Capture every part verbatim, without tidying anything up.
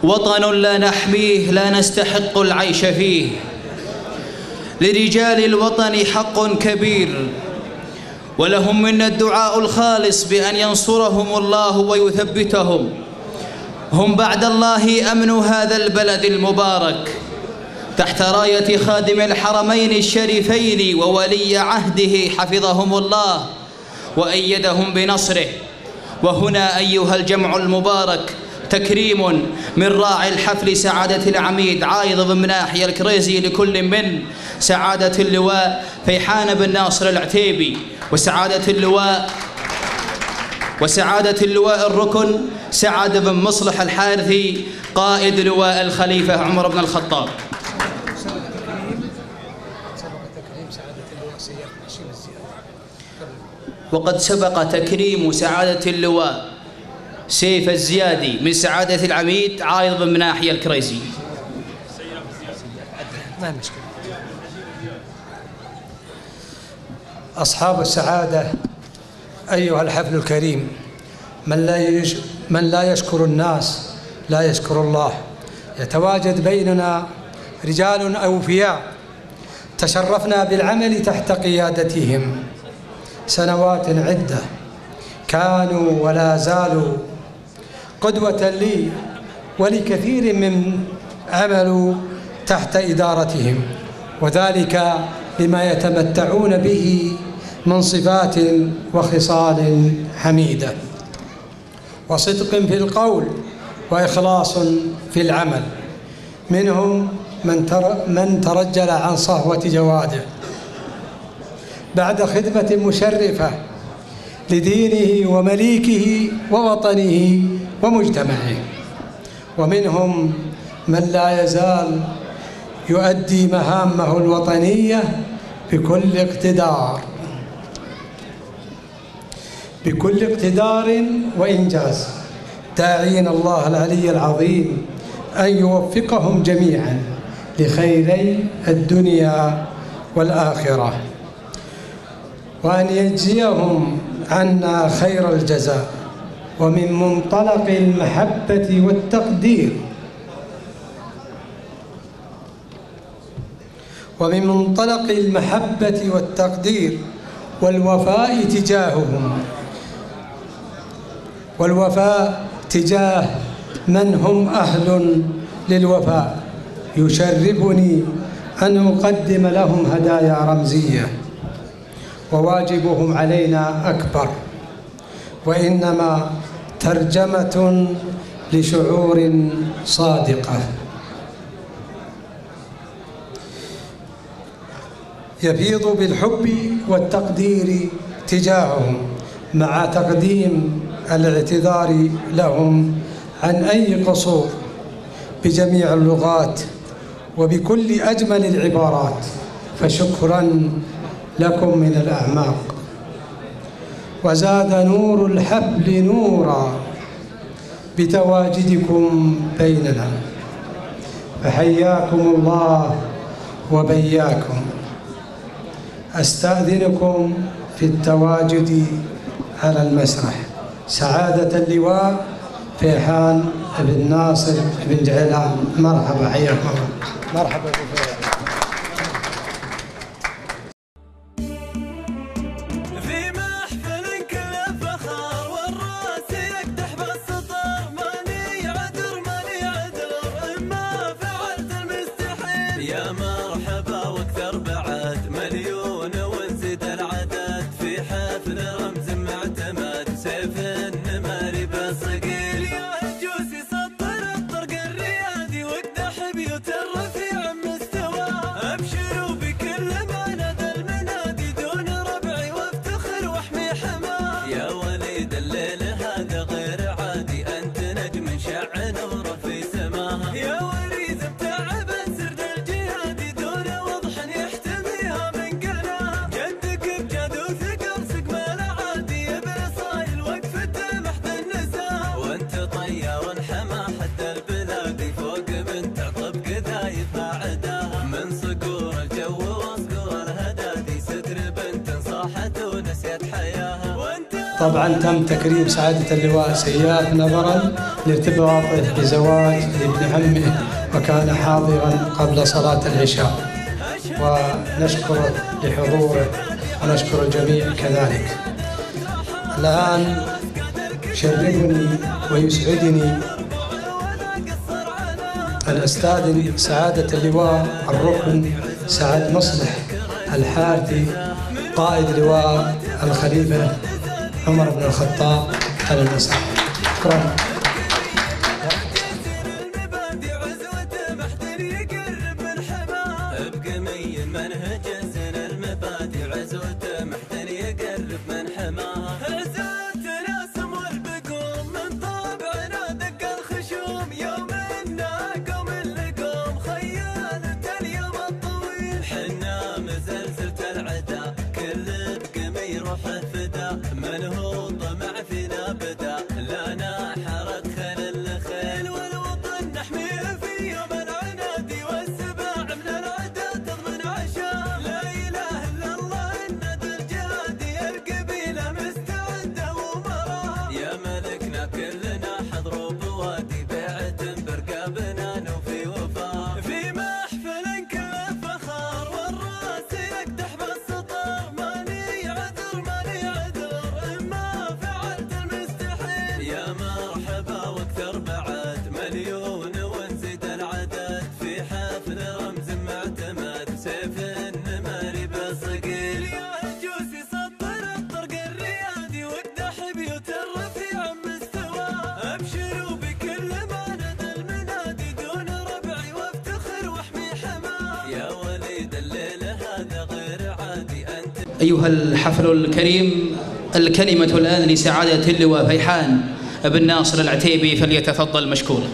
وطن لا نحميه لا نستحق العيش فيه. لرجال الوطن حق كبير، ولهم منا الدعاء الخالص بأن ينصرهم الله ويثبتهم. هم بعد الله أمن هذا البلد المبارك، تحت راية خادم الحرمين الشريفين وولي عهده حفظهم الله وأيدهم بنصره. وهنا أيها الجمع المبارك تكريم من راعي الحفل سعادة العميد عايض بن مناحي الكريزي لكل من سعادة اللواء فيحان بن ناصر العتيبي وسعادة اللواء وسعادة اللواء الركن سعد بن مصلح الحارثي قائد لواء الخليفة عمر بن الخطاب. وقد سبق تكريم سعادة اللواء سيف الزيادي من سعادة العميد عايض بن مناحي الكريزي. أصحاب السعادة، أيها الحفل الكريم، من لا يش... من لا يشكر الناس لا يشكر الله. يتواجد بيننا رجال أوفياء تشرفنا بالعمل تحت قيادتهم سنوات عدة، كانوا ولا زالوا قدوة لي ولكثير من عملوا تحت إدارتهم، وذلك لما يتمتعون به من صفات وخصال حميدة وصدق في القول وإخلاص في العمل. منهم من, تر من ترجل عن صهوة جواده بعد خدمة مشرفة لدينه ومليكه ووطنه ومجتمعه، ومنهم من لا يزال يؤدي مهامه الوطنية بكل اقتدار بكل اقتدار وإنجاز، داعين الله العلي العظيم أن يوفقهم جميعا لخيري الدنيا والآخرة، وأن يجزيهم عنا خير الجزاء. ومن منطلق المحبة والتقدير ومن منطلق المحبة والتقدير والوفاء تجاههم والوفاء تجاه من هم أهل للوفاء، يشرفني أن أقدم لهم هدايا رمزية، وواجبهم علينا أكبر، وإنما ترجمة لشعور صادقة يفيض بالحب والتقدير تجاههم، مع تقديم الاعتذار لهم عن أي قصور بجميع اللغات وبكل أجمل العبارات، فشكرا لكم من الأعماق. وزاد نور الحفل نورا بتواجدكم بيننا، فحياكم الله وبياكم. أستأذنكم في التواجد على المسرح. سعادة اللواء فيحان بن ناصر بن جعلان. مرحبا، حياكم الله. مرحبا بكم. الرفيع مستحيل طبعا تم تكريم سعادة اللواء سياف نظرا لارتباطه بزواج ابن عمه وكان حاضرا قبل صلاة العشاء، ونشكره لحضوره ونشكر الجميع كذلك. الآن يشرفني ويسعدني أن أستأذن سعادة اللواء الركن سعد مصلح الحارثي قائد لواء الخليفة عمر بن الخطاب على المسرح. شكرا. أيها الحفل الكريم، الكلمة الآن لسعادة اللواء فيحان بن ناصر العتيبي، فليتفضل مشكورا.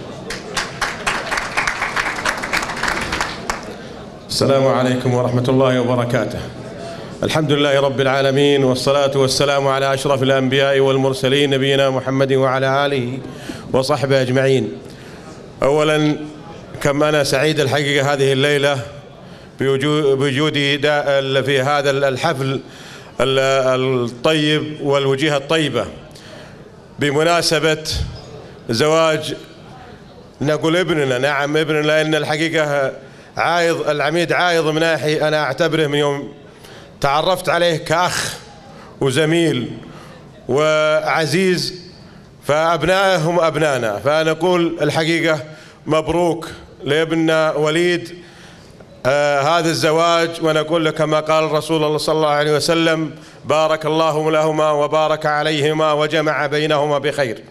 السلام عليكم ورحمة الله وبركاته. الحمد لله رب العالمين، والصلاة والسلام على أشرف الأنبياء والمرسلين نبينا محمد وعلى آله وصحبه أجمعين. أولا كم أنا سعيد الحقيقة هذه الليلة بوجودي في هذا الحفل الطيب والوجيه الطيبة بمناسبة زواج نقول ابننا، نعم ابننا، لأن الحقيقة عايض العميد عايض مناحي أنا أعتبره من يوم تعرفت عليه كأخ وزميل وعزيز، فأبنائه هم أبنائنا، فنقول الحقيقة مبروك لابننا وليد آه هذا الزواج، ونقول له كما قال الرسول الله صلى الله عليه وسلم: بارك الله لهما وبارك عليهما وجمع بينهما بخير.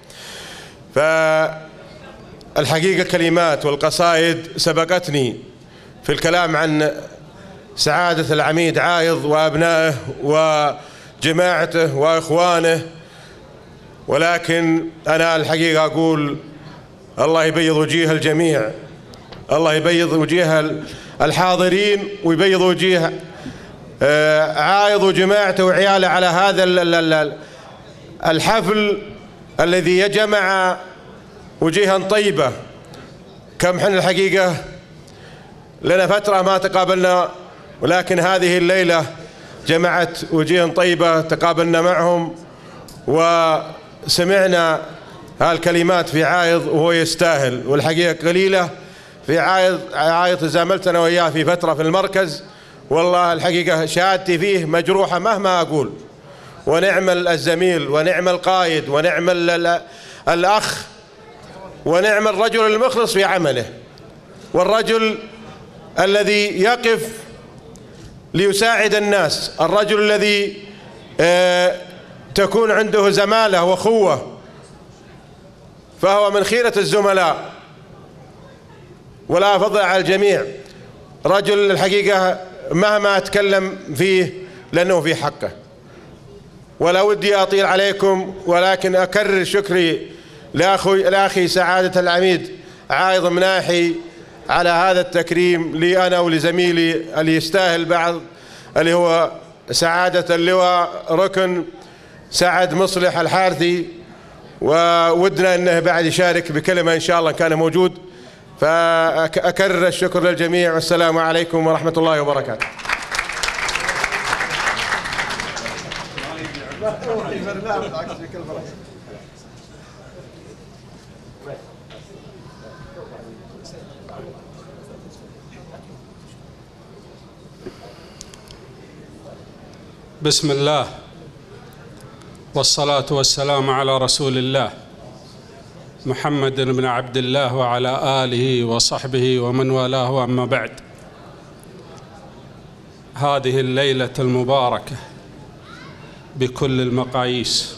فالحقيقة كلمات والقصائد سبقتني في الكلام عن سعادة العميد عايض وأبنائه وجماعته وإخوانه، ولكن أنا الحقيقة أقول الله يبيض وجيه الجميع، الله يبيض وجيه الحاضرين ويبيض وجيه عايض وجماعته وعياله على هذا الحفل الذي يجمع وجيها طيبة. كم حنا الحقيقة لنا فترة ما تقابلنا، ولكن هذه الليلة جمعت وجيها طيبة تقابلنا معهم وسمعنا هالكلمات في عايض وهو يستاهل. والحقيقة قليلة في عايض، عايض زاملت أنا وياه في فترة في المركز، والله الحقيقة شهادتي فيه مجروحة مهما أقول، ونعم الزميل ونعم القائد ونعم الأخ ونعم الرجل المخلص في عمله، والرجل الذي يقف ليساعد الناس، الرجل الذي تكون عنده زمالة وأخوة، فهو من خيرة الزملاء ولا فضل على الجميع. رجل الحقيقة مهما أتكلم فيه لأنه في حقه، ولا ودي أطيل عليكم، ولكن أكرر شكري لأخي, لأخي سعادة العميد عايض مناحي على هذا التكريم لي أنا ولزميلي اللي يستاهل بعض، اللي هو سعادة اللواء ركن سعد مصلح الحارثي، وودنا أنه بعد يشارك بكلمة إن شاء الله كان موجود. فأكرر الشكر للجميع، والسلام عليكم ورحمة الله وبركاته. بسم الله والصلاة والسلام على رسول الله محمد بن عبد الله وعلى آله وصحبه ومن والاه، أما بعد. هذه الليلة المباركة بكل المقاييس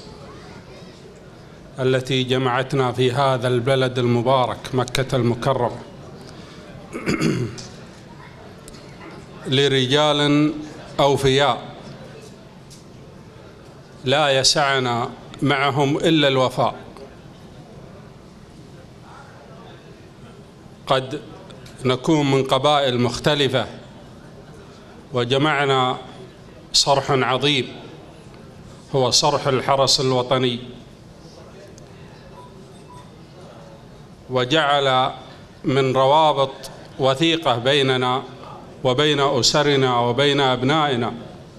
التي جمعتنا في هذا البلد المبارك مكة المكرمة لرجال أوفياء لا يسعنا معهم إلا الوفاء. قد نكون من قبائل مختلفة وجمعنا صرح عظيم هو صرح الحرس الوطني، وجعل من روابط وثيقة بيننا وبين أسرنا وبين أبنائنا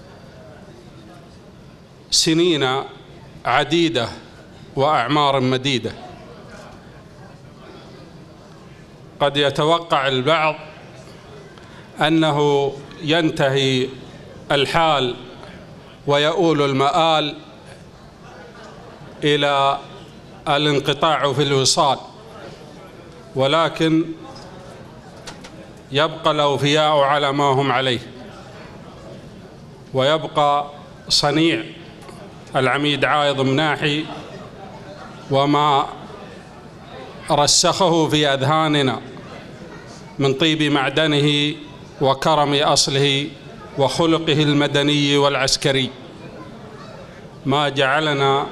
سنين عديدة وأعمار مديدة. قد يتوقع البعض أنه ينتهي الحال ويؤول المآل إلى الانقطاع في الوصال، ولكن يبقى الأوفياء على ما هم عليه، ويبقى صنيع العميد عايض مناحي وما رسخه في أذهاننا من طيب معدنه وكرم أصله وخلقه المدني والعسكري، ما جعلنا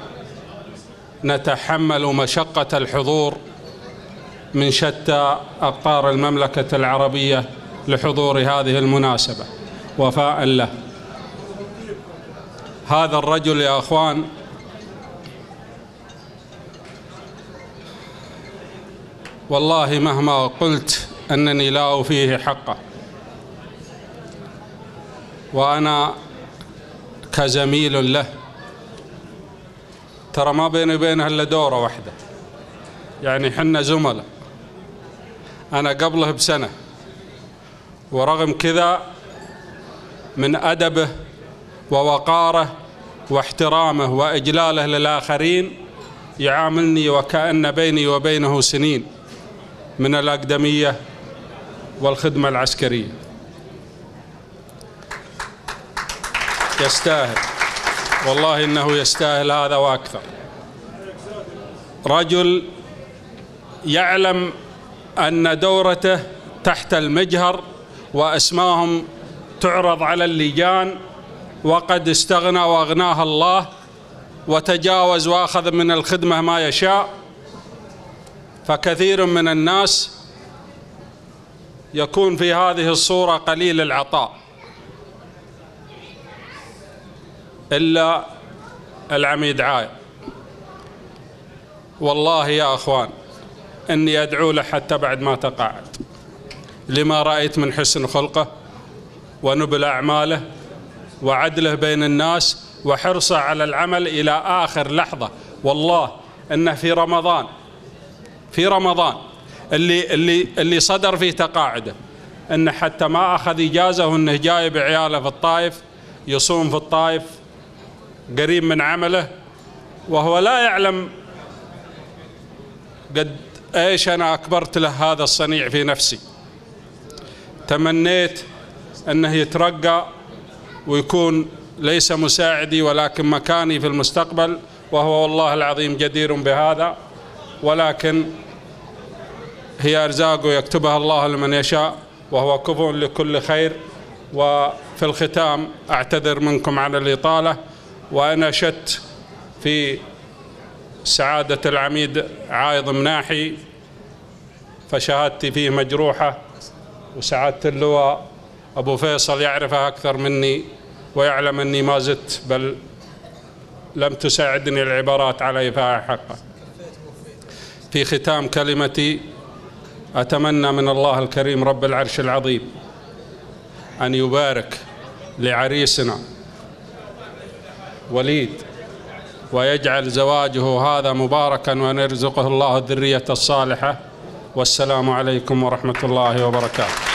نتحمل مشقة الحضور من شتى أقطار المملكة العربية لحضور هذه المناسبة وفاء له. هذا الرجل يا أخوان والله مهما قلت أنني لا أوفيه حقه، وأنا كزميل له ترى ما بيني وبينه إلا دورة واحدة، يعني حنا زملاء، أنا قبله بسنة، ورغم كذا من أدبه ووقاره واحترامه وإجلاله للآخرين يعاملني وكأن بيني وبينه سنين من الأقدمية والخدمة العسكرية. يستاهل، والله إنه يستاهل هذا وأكثر. رجل يعلم أن دورته تحت المجهر وأسماهم تعرض على اللجان، وقد استغنى وأغناه الله وتجاوز وأخذ من الخدمة ما يشاء. فكثير من الناس يكون في هذه الصورة قليل العطاء، إلا العميد عايض. والله يا أخوان إني أدعو له حتى بعد ما تقاعد، لما رأيت من حسن خلقه ونبل أعماله وعدله بين الناس وحرصه على العمل إلى آخر لحظة. والله إنه في رمضان في رمضان اللي اللي اللي صدر فيه تقاعده إنه حتى ما أخذ إجازة، وإنه جايب عياله في الطائف يصوم في الطائف قريب من عمله، وهو لا يعلم قد ايش انا اكبرت له هذا الصنيع في نفسي. تمنيت انه يترقى ويكون ليس مساعدي ولكن مكاني في المستقبل، وهو والله العظيم جدير بهذا، ولكن هي ارزاق يكتبها الله لمن يشاء، وهو كفو لكل خير. وفي الختام اعتذر منكم عن الإطالة، وأنا شت في سعادة العميد عايض مناحي، فشهادتي فيه مجروحة، وسعادة اللواء أبو فيصل يعرفها أكثر مني ويعلم أني ما زدت بل لم تساعدني العبارات على إيفاء حقه. في ختام كلمتي أتمنى من الله الكريم رب العرش العظيم أن يبارك لعريسنا وليد ويجعل زواجه هذا مباركا وأن يرزقه الله الذرية الصالحة. والسلام عليكم ورحمة الله وبركاته.